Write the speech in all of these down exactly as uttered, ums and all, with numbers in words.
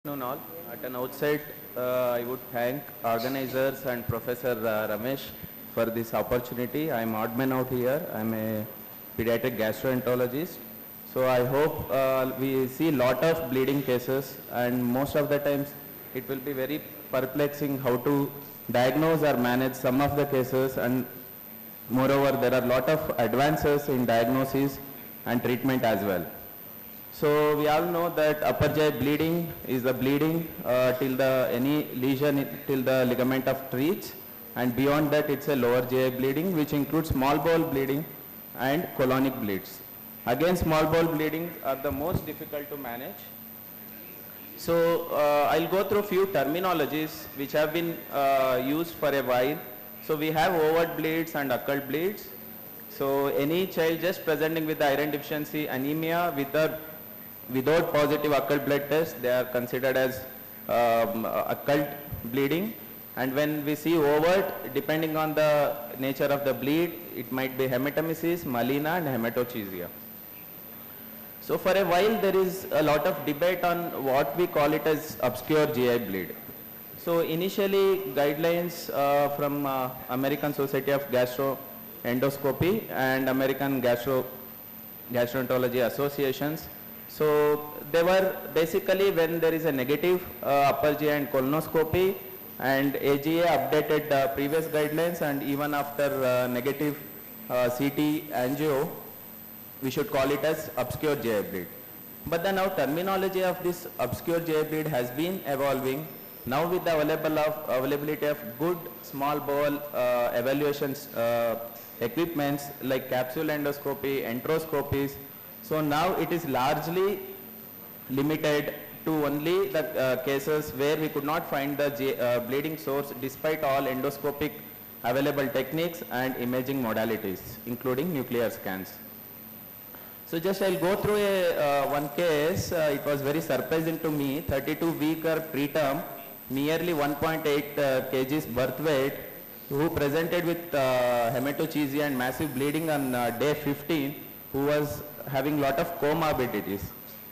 Afternoon all. At an outset, uh, I would thank organizers and Professor uh, Ramesh for this opportunity. I'm odd man out here. I'm a pediatric gastroenterologist. So I hope uh, we see a lot of bleeding cases, and most of the times it will be very perplexing how to diagnose or manage some of the cases, and moreover there are a lot of advances in diagnosis and treatment as well. So we all know that upper G I bleeding is the bleeding uh, till the any lesion in- till the ligament of Treach, and beyond that it's a lower G I bleeding which includes small bowel bleeding and colonic bleeds. Again, small bowel bleeding are the most difficult to manage. So uh, I'll go through few terminologies which have been uh, used for a while. So we have overt bleeds and occult bleeds. So any child just presenting with the iron deficiency anemia with a without positive occult blood test, they are considered as um, occult bleeding. And when we see overt, depending on the nature of the bleed, it might be hematemesis, melena and hematochezia. So for a while there is a lot of debate on what we call it as obscure G I bleed. So initially guidelines uh, from uh, American Society of Gastro-Endoscopy and American Gastro Gastroenterology Associations. So they were basically when there is a negative uh, upper G I and colonoscopy, and A G A updated uh, previous guidelines, and even after uh, negative uh, C T angio, we should call it as obscure G I bleed. But the now terminology of this obscure G I bleed has been evolving. Now with the available of, availability of good small bowel uh, evaluations uh, equipments like capsule endoscopy, enteroscopies, so now it is largely limited to only the uh, cases where we could not find the G, uh, bleeding source despite all endoscopic available techniques and imaging modalities, including nuclear scans. So just I'll go through a, uh, one case. Uh, it was very surprising to me. thirty-two weeker preterm, nearly one point eight uh, kgs birth weight, who presented with uh, hematochezia and massive bleeding on uh, day fifteen, who was having lot of comorbidities.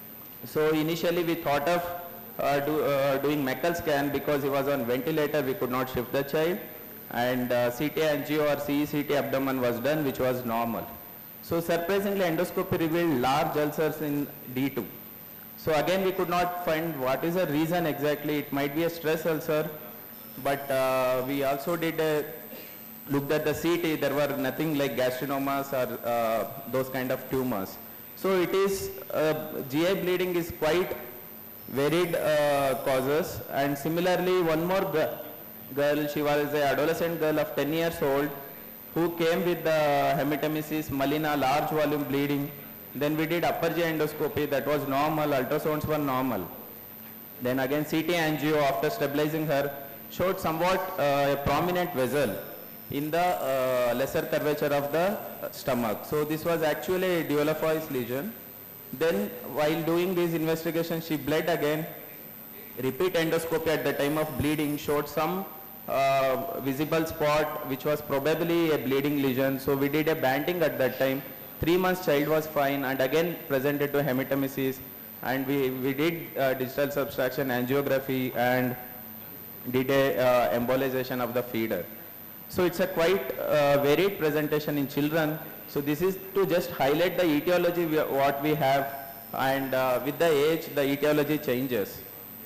So initially we thought of uh, do, uh, doing Meckel scan because he was on ventilator. We could not shift the child, and uh, C T angio or C E C T abdomen was done, which was normal. So surprisingly, endoscopy revealed large ulcers in D two. So again, we could not find what is the reason exactly. It might be a stress ulcer, but uh, we also did a looked at the C T. There were nothing like gastrinomas or uh, those kind of tumors. So it is uh, G I bleeding is quite varied uh, causes. And similarly, one more girl, she was an adolescent girl of ten years old, who came with the hematemesis, melena, large volume bleeding. Then we did upper G I endoscopy, that was normal, ultrasounds were normal. Then again C T angio after stabilizing her showed somewhat uh, a prominent vessel in the uh, lesser curvature of the uh, stomach. So this was actually a duolephoid lesion. Then while doing this investigation, she bled again. Repeat endoscopy at the time of bleeding showed some uh, visible spot which was probably a bleeding lesion. So we did a banding at that time. Three months child was fine, and again presented to hematemesis, and we, we did uh, digital subtraction angiography and did a uh, embolization of the feeder. So it's a quite uh, varied presentation in children. So this is to just highlight the etiology we, what we have, and uh, with the age the etiology changes.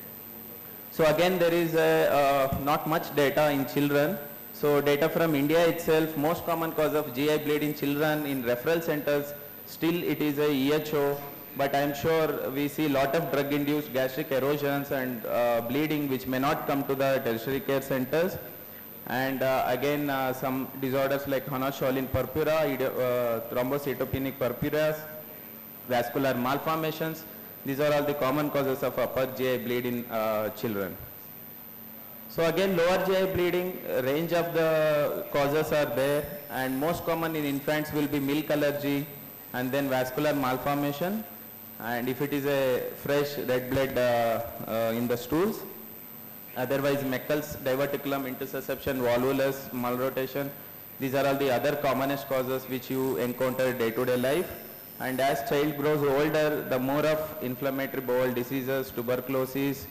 So again there is a, uh, not much data in children. So data from India itself, most common cause of G I bleed in children in referral centers, still it is a E H O, but I am sure we see lot of drug induced gastric erosions and uh, bleeding which may not come to the tertiary care centers. And uh, again uh, some disorders like Hannah-Schölin purpura, uh, thrombocytopenic purpuras, vascular malformations. These are all the common causes of upper G I bleed in uh, children. So again, lower G I bleeding, uh, range of the causes are there, and most common in infants will be milk allergy and then vascular malformation, and if it is a fresh red blood uh, uh, in the stools. Otherwise, Meckel's diverticulum, intussusception, volvulus, malrotation. These are all the other commonest causes which you encounter day-to-day life. And as child grows older, the more of inflammatory bowel diseases, tuberculosis,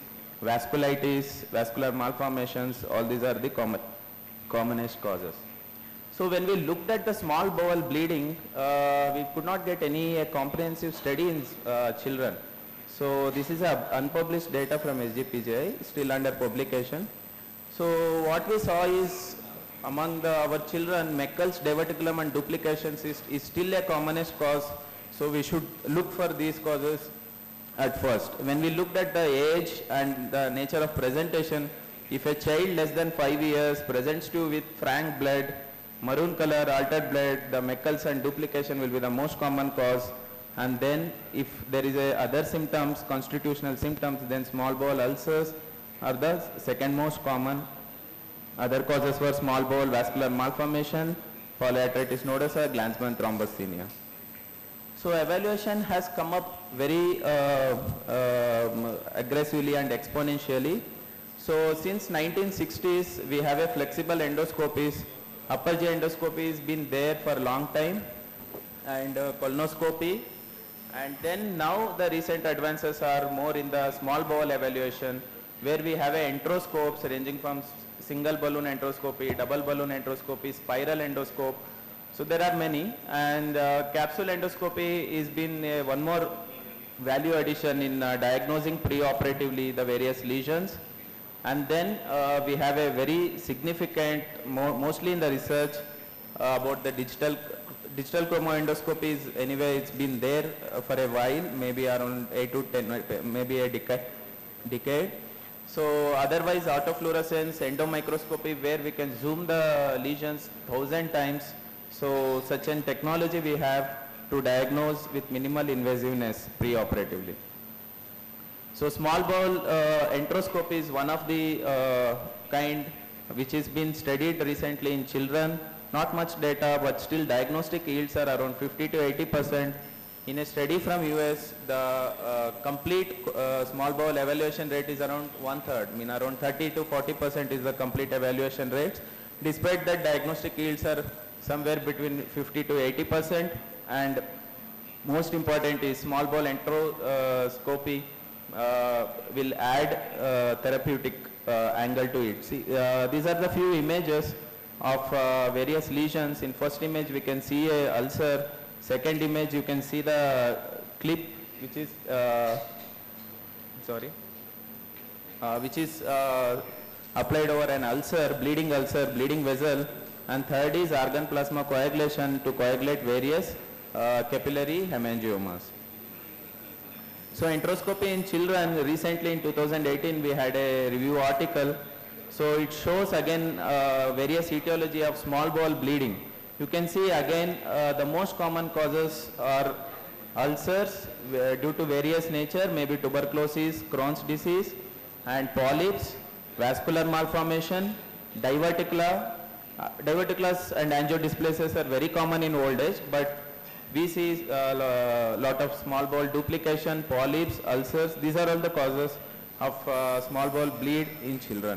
vasculitis, vascular malformations, all these are the common, commonest causes. So when we looked at the small bowel bleeding, uh, we could not get any uh, comprehensive study in uh, children. So this is a unpublished data from S G P J I, still under publication. So what we saw is among the, our children, Meckel's diverticulum and duplications is, is still a commonest cause. So we should look for these causes at first. When we looked at the age and the nature of presentation, if a child less than five years presents to you with frank blood, maroon color, altered blood, the Meckel's and duplication will be the most common cause. And then if there is a other symptoms, constitutional symptoms, then small bowel ulcers are the second most common. Other causes were small bowel vascular malformation, polyarteritis nodosa, Glanzmann thrombosthenia. So evaluation has come up very uh, uh, aggressively and exponentially. So since nineteen sixties, we have a flexible endoscopies. Upper G endoscopy has been there for a long time, and uh, colonoscopy. And then now the recent advances are more in the small bowel evaluation, where we have a enteroscopes ranging from single balloon enteroscopy, double balloon enteroscopy, spiral endoscope. So there are many, and uh, capsule endoscopy is been uh, one more value addition in uh, diagnosing preoperatively the various lesions. And then uh, we have a very significant, mo mostly in the research uh, about the digital digital chromoendoscopy is anyway it's been there uh, for a while, maybe around eight to ten, maybe a decade. decade. So otherwise autofluorescence, endomicroscopy, where we can zoom the lesions thousand times. So such an technology we have to diagnose with minimal invasiveness preoperatively. So small bowel uh, enteroscopy is one of the uh, kind which has been studied recently in children. Not much data, but still diagnostic yields are around fifty to eighty percent. In a study from U S, the uh, complete uh, small bowel evaluation rate is around one third, I mean around thirty to forty percent is the complete evaluation rates. Despite that, diagnostic yields are somewhere between fifty to eighty percent, and most important is small bowel enteroscopy uh, will add uh, therapeutic uh, angle to it. See, uh, these are the few images of uh, various lesions. In first image we can see a ulcer. Second image you can see the clip which is uh, sorry uh, which is uh, applied over an ulcer, bleeding ulcer, bleeding vessel. And third is organ plasma coagulation to coagulate various uh, capillary hemangiomas. So enteroscopy in children, recently in two thousand eighteen we had a review article. So it shows again uh, various etiology of small bowel bleeding. You can see again uh, the most common causes are ulcers uh, due to various nature, maybe tuberculosis, Crohn's disease, and polyps, vascular malformation, diverticula. Uh, diverticulus and angiodysplasias are very common in old age, but we see a uh, lot of small bowel duplication, polyps, ulcers. These are all the causes of uh, small bowel bleed in children.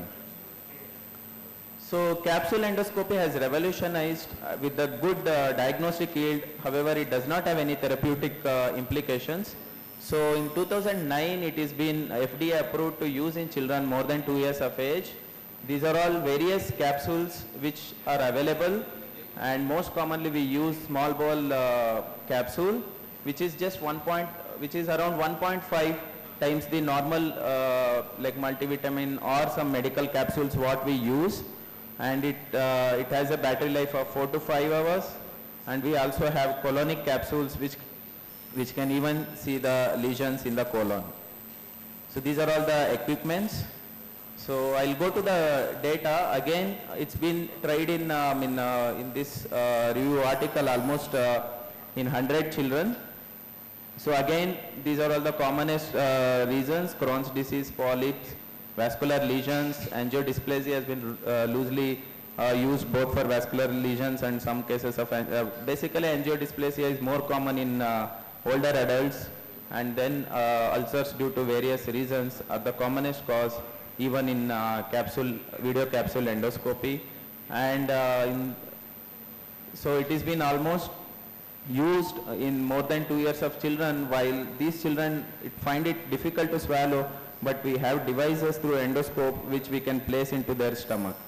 So capsule endoscopy has revolutionized uh, with the good uh, diagnostic yield. However, it does not have any therapeutic uh, implications. So in two thousand nine, it has been F D A approved to use in children more than two years of age. These are all various capsules which are available, and most commonly we use small bowel uh, capsule, which is just one point, which is around one point five times the normal uh, like multivitamin or some medical capsules what we use. And it, uh, it has a battery life of four to five hours. And we also have colonic capsules which, which can even see the lesions in the colon. So these are all the equipments. So I'll go to the data. Again, it's been tried in, um, in, uh, in this uh, review article almost uh, in one hundred children. So again, these are all the commonest uh, reasons: Crohn's disease, polyps, vascular lesions. Angiodysplasia has been uh, loosely uh, used both for vascular lesions and some cases of, uh, basically angiodysplasia is more common in uh, older adults, and then uh, ulcers due to various reasons are the commonest cause, even in uh, capsule, video capsule endoscopy. And uh, in, so it has been almost used in more than two years of children, while these children it find it difficult to swallow, but we have devices through endoscope which we can place into their stomach.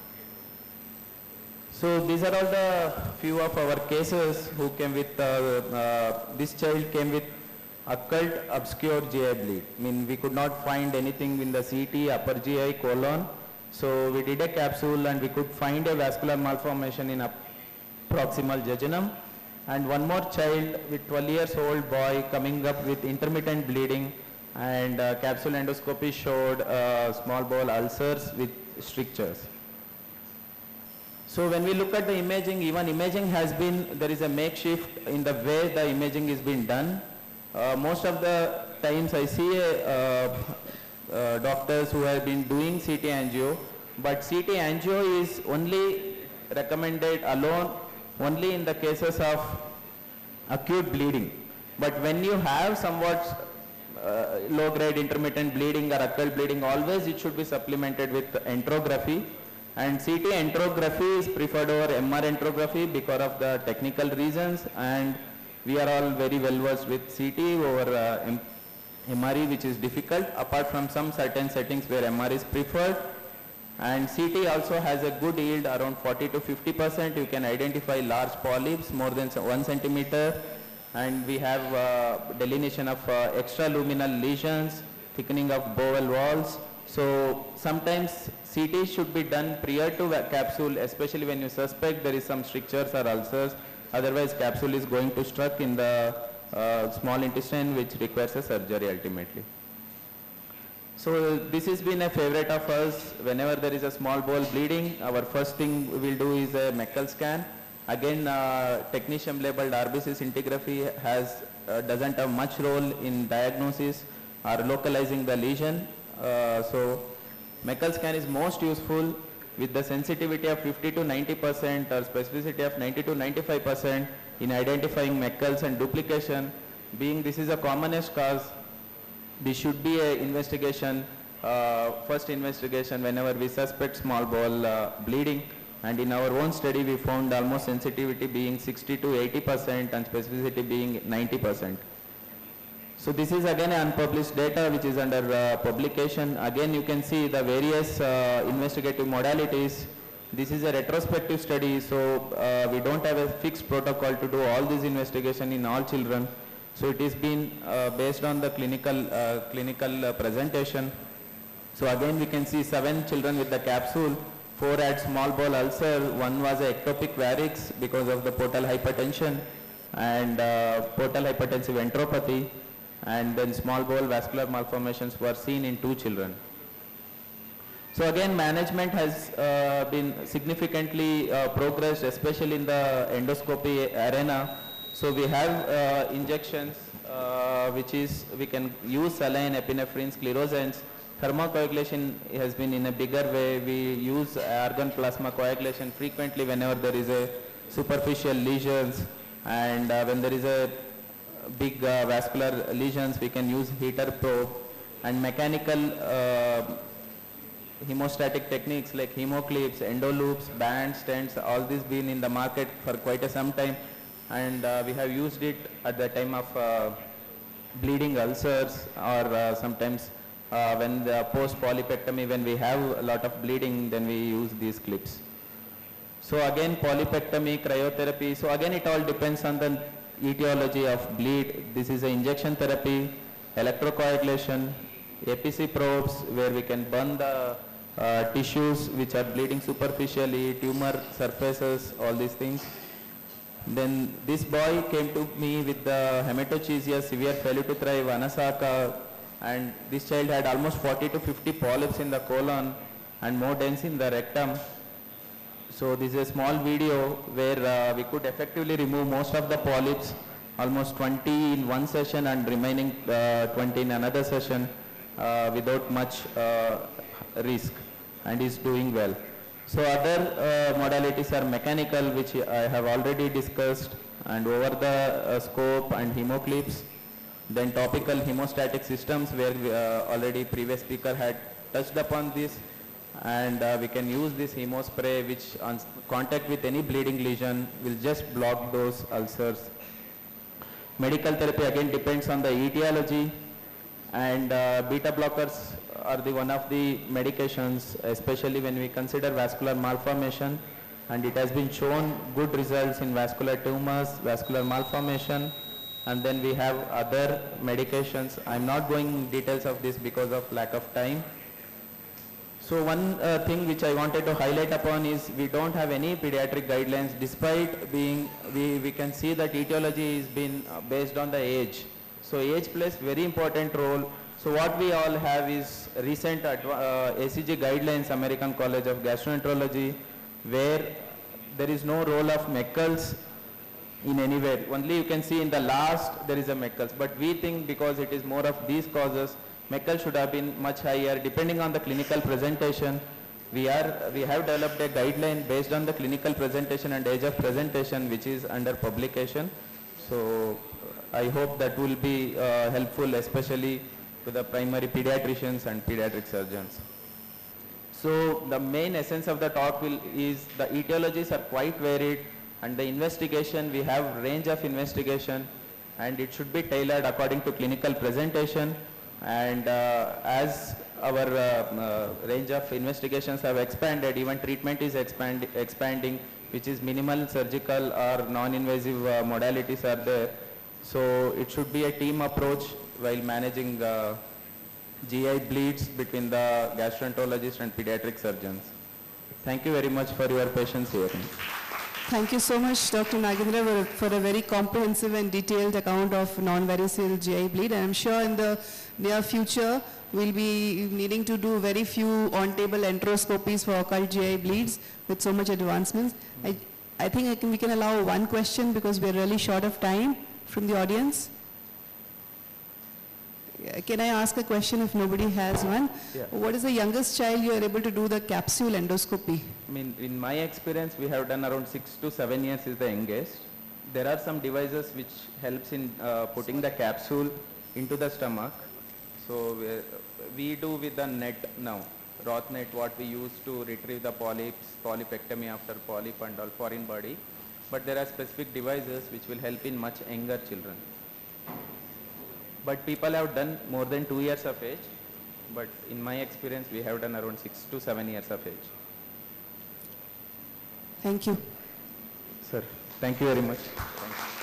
So these are all the few of our cases who came with, uh, uh, this child came with occult obscure G I bleed. I mean, we could not find anything in the C T, upper G I, colon. So we did a capsule and we could find a vascular malformation in proximal jejunum. And one more child with twelve years old boy coming up with intermittent bleeding, and uh, capsule endoscopy showed uh, small bowel ulcers with strictures. So when we look at the imaging, even imaging has been, there is a makeshift in the way the imaging is being done. Uh, most of the times I see a, uh, uh, doctors who have been doing C T angio, but C T angio is only recommended alone only in the cases of acute bleeding. But when you have somewhat uh, low grade intermittent bleeding or occult bleeding, always it should be supplemented with enterography. And C T enterography is preferred over M R enterography because of the technical reasons, and we are all very well versed with C T over uh, M R E, which is difficult, apart from some certain settings where M R is preferred. And C T also has a good yield, around forty to fifty percent. You can identify large polyps more than one centimeter, and we have uh, delineation of uh, extraluminal lesions, thickening of bowel walls. So sometimes C T should be done prior to capsule, especially when you suspect there is some strictures or ulcers. Otherwise, capsule is going to struck in the uh, small intestine, which requires a surgery ultimately. So this has been a favorite of us. Whenever there is a small bowel bleeding, our first thing we will do is a Meckel scan. Again, uh, technetium labeled R B C scintigraphy has, uh, doesn't have much role in diagnosis or localizing the lesion. Uh, so Meckel scan is most useful with the sensitivity of fifty to ninety percent or specificity of ninety to ninety-five percent in identifying Meckels and duplication. Being this is a commonest cause, this should be a investigation, uh, first investigation whenever we suspect small bowel uh, bleeding. And in our own study, we found almost sensitivity being sixty to eighty percent and specificity being ninety percent. So this is again unpublished data which is under uh, publication. Again, you can see the various uh, investigative modalities. This is a retrospective study, so uh, we don't have a fixed protocol to do all this investigation in all children. So it is been uh, based on the clinical, uh, clinical uh, presentation. So again, we can see seven children with the capsule. Four had small bowel ulcer. One was a ectopic varix because of the portal hypertension and uh, portal hypertensive enteropathy. And then small bowel vascular malformations were seen in two children. So again, management has uh, been significantly uh, progressed, especially in the endoscopy arena. So we have uh, injections, uh, which is, we can use saline, epinephrine, sclerosants. Thermocoagulation has been in a bigger way. We use argon plasma coagulation frequently whenever there is a superficial lesions, and uh, when there is a big uh, vascular lesions, we can use heater probe, and mechanical uh, hemostatic techniques like hemoclips, endoloops, bands, stents, all this been in the market for quite a some time, and uh, we have used it at the time of uh, bleeding ulcers, or uh, sometimes uh, when the post polypectomy, when we have a lot of bleeding, then we use these clips. So again, polypectomy, cryotherapy. So again, it all depends on the etiology of bleed. This is an injection therapy, electrocoagulation, A P C probes where we can burn the uh, tissues which are bleeding superficially, tumor surfaces, all these things. Then this boy came to me with the hematochezia, severe failure to thrive, Anasaka, and this child had almost forty to fifty polyps in the colon and more dense in the rectum. So this is a small video where uh, we could effectively remove most of the polyps, almost twenty in one session and remaining uh, twenty in another session uh, without much uh, risk, and is doing well. So other uh, modalities are mechanical, which I have already discussed, and over the uh, scope and hemoclips. Then topical hemostatic systems, where we, uh, already previous speaker had touched upon this. And uh, we can use this hemospray, which on contact with any bleeding lesion will just block those ulcers. Medical therapy again depends on the etiology. And uh, beta blockers are the one of the medications, especially when we consider vascular malformation, and it has been shown good results in vascular tumors, vascular malformation, and then we have other medications. I'm not going in details of this because of lack of time. So one uh, thing which I wanted to highlight upon is we don't have any pediatric guidelines, despite being, we, we can see that etiology is been uh, based on the age. So age plays very important role. So what we all have is recent uh, A C G guidelines, American College of Gastro-enterology, where there is no role of Meckels in anywhere. Only you can see in the last there is a Meckels, but we think because it is more of these causes, Meckels should have been much higher depending on the clinical presentation. We are, we have developed a guideline based on the clinical presentation and age of presentation, which is under publication. So I hope that will be uh, helpful, especially to the primary pediatricians and pediatric surgeons. So the main essence of the talk will is the etiologies are quite varied, and the investigation, we have range of investigation, and it should be tailored according to clinical presentation. And uh, as our uh, uh, range of investigations have expanded, even treatment is expand expanding, which is minimal surgical or non-invasive uh, modalities are there. So it should be a team approach while managing uh, G I bleeds between the gastroenterologist and pediatric surgeons. Thank you very much for your patience here. Thank you so much, Doctor Nagendra, for a very comprehensive and detailed account of non-variceal G I bleed. And I'm sure in the near future, we'll be needing to do very few on-table enteroscopies for occult G I bleeds with so much advancements. I, I think I can, we can allow one question because we're really short of time from the audience. Can I ask a question if nobody has one? Yeah. What is the youngest child you are able to do the capsule endoscopy? I mean, in my experience, we have done around six to seven years is the youngest. There are some devices which helps in uh, putting the capsule into the stomach. So we, we do with the net now, Roth net, what we use to retrieve the polyps, polypectomy after polyp and all foreign body. But there are specific devices which will help in much younger children. But people have done more than two years of age. But in my experience, we have done around six to seven years of age. Thank you. Sir, thank you very much. Thank you.